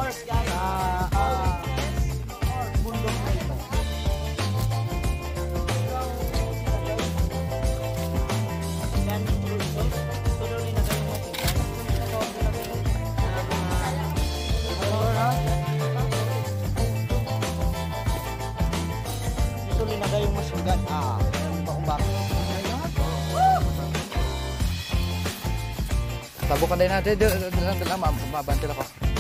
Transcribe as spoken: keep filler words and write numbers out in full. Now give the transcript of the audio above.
Horse guys. Ah, ah, bundok na ito. Yan, tuloy na kayo matinggan. Tuloy na kayong masunggan. Ah, bakong bakong. Tabukan din natin. Dito lang, mabantil ako.